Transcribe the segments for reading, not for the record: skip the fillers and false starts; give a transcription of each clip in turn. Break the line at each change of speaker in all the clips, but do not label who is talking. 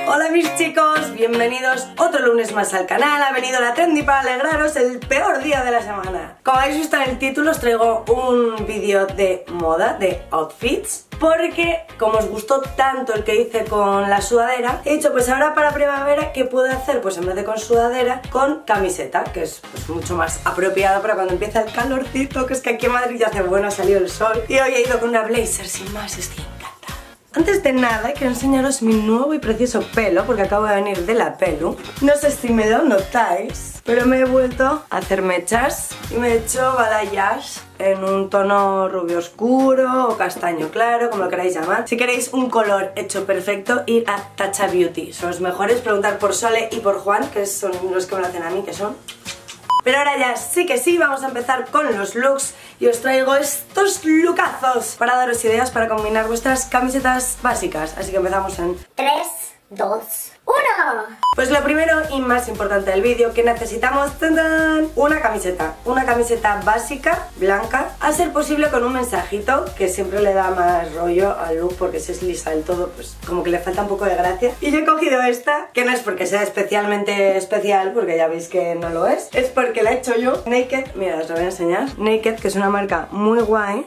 Hola mis chicos, bienvenidos otro lunes más al canal. Ha venido la Trendy para alegraros el peor día de la semana. Como habéis visto en el título, os traigo un vídeo de moda, de outfits, porque como os gustó tanto el que hice con la sudadera, he dicho pues ahora para primavera, ¿qué puedo hacer? Pues en vez de con sudadera, con camiseta, que es pues mucho más apropiado para cuando empieza el calorcito, que es que aquí en Madrid ya hace bueno, ha salido el sol. Y hoy he ido con una blazer sin más, estoy encantada. Antes de nada, quiero enseñaros mi nuevo y precioso pelo, porque acabo de venir de la pelu. No sé si me lo notáis, pero me he vuelto a hacer mechas y me he hecho balayage en un tono rubio oscuro o castaño claro, como lo queráis llamar. Si queréis un color hecho perfecto, ir a Tatcha Beauty. Son los mejores, preguntar por Sole y por Juan, que son los que me lo hacen a mí, que son... Pero ahora ya sí que sí, vamos a empezar con los looks y os traigo estos lookazos para daros ideas para combinar vuestras camisetas básicas. Así que empezamos en
3, 2, 1.
Pues lo primero y más importante del vídeo, que necesitamos ¡tantán! Una camiseta básica, blanca, a ser posible con un mensajito, que siempre le da más rollo al look, porque si es lisa del todo, pues como que le falta un poco de gracia. Y yo he cogido esta, que no es porque sea especialmente especial, porque ya veis que no lo es porque la he hecho yo. Naked, mira, os lo voy a enseñar. Naked, que es una marca muy guay,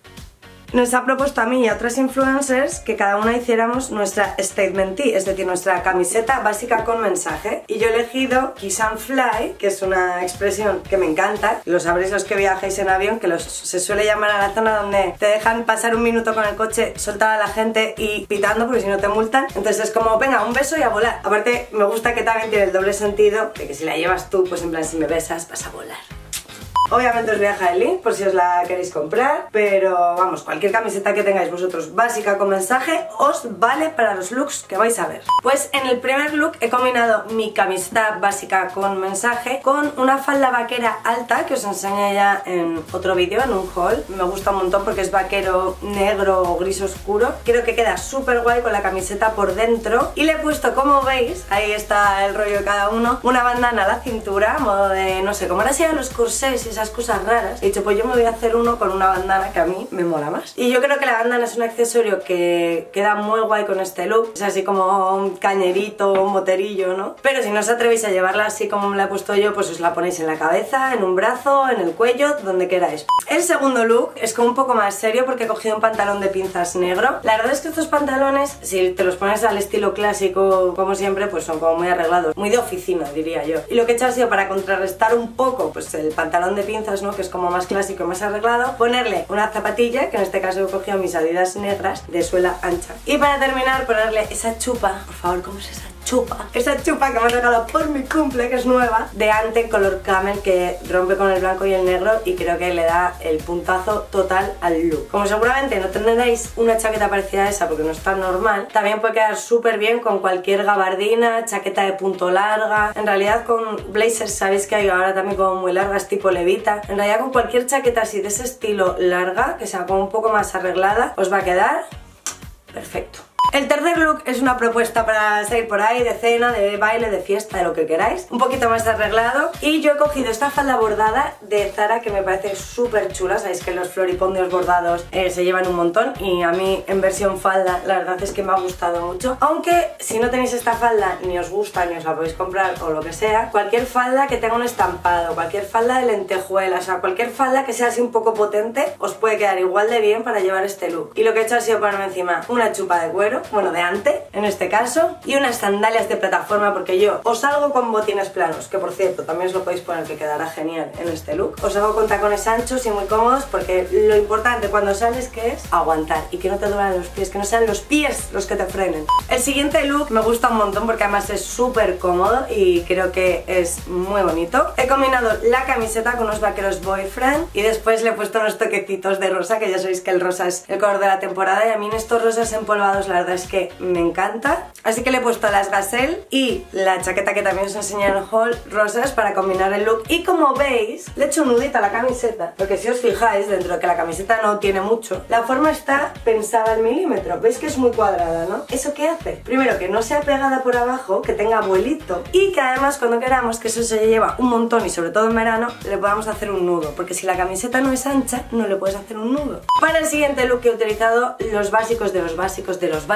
nos ha propuesto a mí y a otras influencers que cada una hiciéramos nuestra statement tee, es decir, nuestra camiseta básica con mensaje. Y yo he elegido Kiss and Fly, que es una expresión que me encanta. Lo sabréis los que viajáis en avión, que se suele llamar a la zona donde te dejan pasar un minuto con el coche, soltar a la gente y pitando, porque si no te multan. Entonces es como, venga, un beso y a volar. Aparte, me gusta que también tiene el doble sentido, de que si la llevas tú, pues en plan, si me besas, vas a volar. Obviamente os voy a dejar el link por si os la queréis comprar, pero vamos, cualquier camiseta que tengáis vosotros básica con mensaje os vale para los looks que vais a ver. Pues en el primer look he combinado mi camiseta básica con mensaje con una falda vaquera alta que os enseñé ya en otro vídeo, en un haul. Me gusta un montón porque es vaquero negro o gris oscuro. Creo que queda súper guay con la camiseta por dentro y le he puesto, como veis, ahí está el rollo de cada uno, una bandana a la cintura, a modo de, no sé, como ahora sean los corsés y esas cosas raras. He dicho, pues yo me voy a hacer uno con una bandana que a mí me mola más. Y yo creo que la bandana es un accesorio que queda muy guay con este look. Es así como un cañerito, un moterillo, ¿no? Pero si no os atrevéis a llevarla así como me la he puesto yo, pues os la ponéis en la cabeza, en un brazo, en el cuello, donde queráis. El segundo look es como un poco más serio porque he cogido un pantalón de pinzas negro. La verdad es que estos pantalones, si te los pones al estilo clásico, como siempre, pues son como muy arreglados, muy de oficina, diría yo. Y lo que he hecho ha sido, para contrarrestar un poco pues el pantalón de pinzas, ¿no?, que es como más clásico, más arreglado, ponerle una zapatilla, que en este caso he cogido mis Adidas negras de suela ancha. Y para terminar, ponerle esa chupa, por favor, ¿cómo es esa chupa? Esa chupa que me han regalado por mi cumple, que es nueva, de Ante color camel, que rompe con el blanco y el negro y creo que le da el puntazo total al look. Como seguramente no tendréis una chaqueta parecida a esa porque no es tan normal, también puede quedar súper bien con cualquier gabardina, chaqueta de punto larga. En realidad con blazers, sabéis que hay ahora también como muy largas, tipo levita. En realidad con cualquier chaqueta así de ese estilo larga, que sea como un poco más arreglada, os va a quedar perfecto. El tercer look es una propuesta para salir por ahí, de cena, de baile, de fiesta, de lo que queráis, un poquito más arreglado. Y yo he cogido esta falda bordada de Zara, que me parece súper chula. Sabéis que los floripondios bordados se llevan un montón, y a mí en versión falda la verdad es que me ha gustado mucho. Aunque si no tenéis esta falda, ni os gusta, ni os la podéis comprar o lo que sea, cualquier falda que tenga un estampado, cualquier falda de lentejuelas, o sea, cualquier falda que sea así un poco potente, os puede quedar igual de bien para llevar este look. Y lo que he hecho ha sido ponerme encima una chupa de cuero, bueno, de Ante en este caso, y unas sandalias de plataforma, porque yo os salgo con botines planos, que por cierto también os lo podéis poner, que quedará genial en este look. Os hago con tacones anchos y muy cómodos, porque lo importante cuando sales, que es aguantar y que no te duelan los pies, que no sean los pies los que te frenen. El siguiente look me gusta un montón porque además es súper cómodo y creo que es muy bonito. He combinado la camiseta con unos vaqueros Boyfriend y después le he puesto unos toquecitos de rosa, que ya sabéis que el rosa es el color de la temporada, y a mí en estos rosas empolvados la verdad es que me encanta. Así que le he puesto las Gazelle y la chaqueta que también os enseñé en el haul, rosas, para combinar el look. Y como veis, le he hecho un nudito a la camiseta, porque si os fijáis, dentro de que la camiseta no tiene mucho, la forma está pensada al milímetro. Veis que es muy cuadrada, ¿no? ¿Eso qué hace? Primero, que no sea pegada por abajo, que tenga vuelito, y que además cuando queramos, que eso se lleva un montón y sobre todo en verano, le podamos hacer un nudo, porque si la camiseta no es ancha, no le puedes hacer un nudo. Para el siguiente look he utilizado los básicos de los básicos de los básicos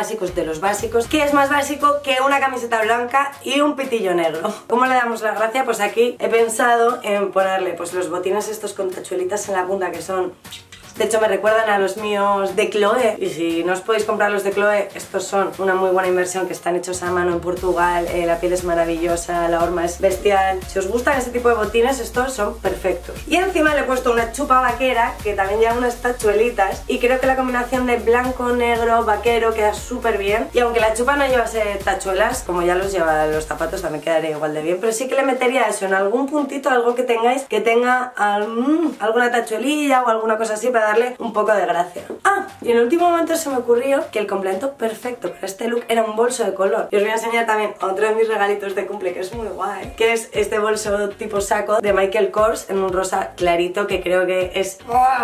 básicos de los básicos. ¿Qué es más básico que una camiseta blanca y un pitillo negro? ¿Cómo le damos la gracia? Pues aquí he pensado en ponerle pues los botines estos con tachuelitas en la punta que son... De hecho me recuerdan a los míos de Chloe, y si no os podéis comprar los de Chloe, estos son una muy buena inversión, que están hechos a mano en Portugal, la piel es maravillosa, la horma es bestial. Si os gustan ese tipo de botines, estos son perfectos. Y encima le he puesto una chupa vaquera que también lleva unas tachuelitas, y creo que la combinación de blanco, negro, vaquero queda súper bien. Y aunque la chupa no llevase tachuelas, como ya los lleva los zapatos, también quedaría igual de bien, pero sí que le metería eso en algún puntito, algo que tengáis que tenga alguna tachuelilla o alguna cosa así para darle un poco de gracia. Ah, y en el último momento se me ocurrió que el complemento perfecto para este look era un bolso de color. Y os voy a enseñar también otro de mis regalitos de cumple que es muy guay, que es este bolso tipo saco de Michael Kors en un rosa clarito, que creo que es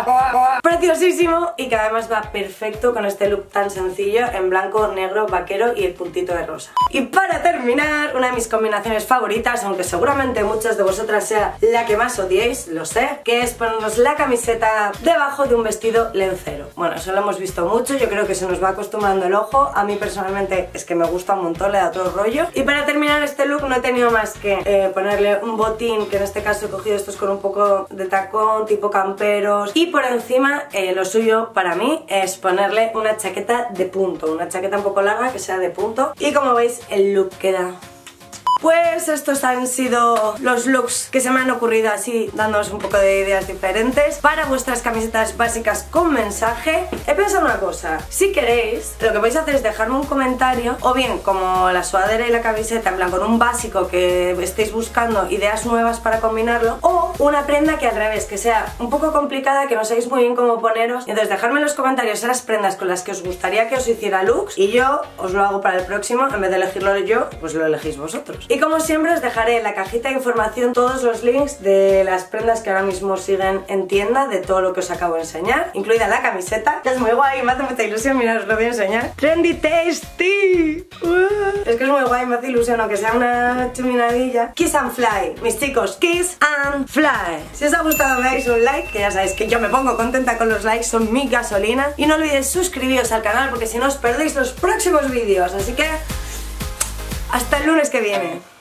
preciosísimo y que además va perfecto con este look tan sencillo en blanco, negro, vaquero y el puntito de rosa. Y para terminar, una de mis combinaciones favoritas, aunque seguramente muchas de vosotras sea la que más odiéis, lo sé, que es ponernos la camiseta debajo de un vestido lencero. Bueno, eso lo hemos visto mucho, yo creo que se nos va acostumbrando el ojo. A mí personalmente es que me gusta un montón, le da todo rollo. Y para terminar este look no he tenido más que ponerle un botín, que en este caso he cogido estos con un poco de tacón, tipo camperos, y por encima lo suyo para mí es ponerle una chaqueta de punto, una chaqueta un poco larga que sea de punto, y como veis el look queda... Pues estos han sido los looks que se me han ocurrido así, dándoos un poco de ideas diferentes para vuestras camisetas básicas con mensaje. He pensado una cosa, si queréis, lo que vais a hacer es dejarme un comentario, o bien como la sudadera y la camiseta, en plan con un básico que estéis buscando ideas nuevas para combinarlo, o una prenda que al revés, que sea un poco complicada, que no sabéis muy bien cómo poneros. Entonces dejadme en los comentarios las prendas con las que os gustaría que os hiciera looks, y yo os lo hago para el próximo, en vez de elegirlo yo, pues lo elegís vosotros. Y como siempre os dejaré en la cajita de información todos los links de las prendas que ahora mismo siguen en tienda, de todo lo que os acabo de enseñar, incluida la camiseta, que es muy guay, me hace mucha ilusión, mirad, os lo voy a enseñar. Trendy Tasty. Es que es muy guay, me hace ilusión, aunque sea una chuminadilla. Kiss and Fly, mis chicos, Kiss and Fly. Si os ha gustado me dais un like, que ya sabéis que yo me pongo contenta con los likes, son mi gasolina. Y no olvidéis suscribiros al canal, porque si no os perdéis los próximos vídeos. Así que hasta el lunes que viene.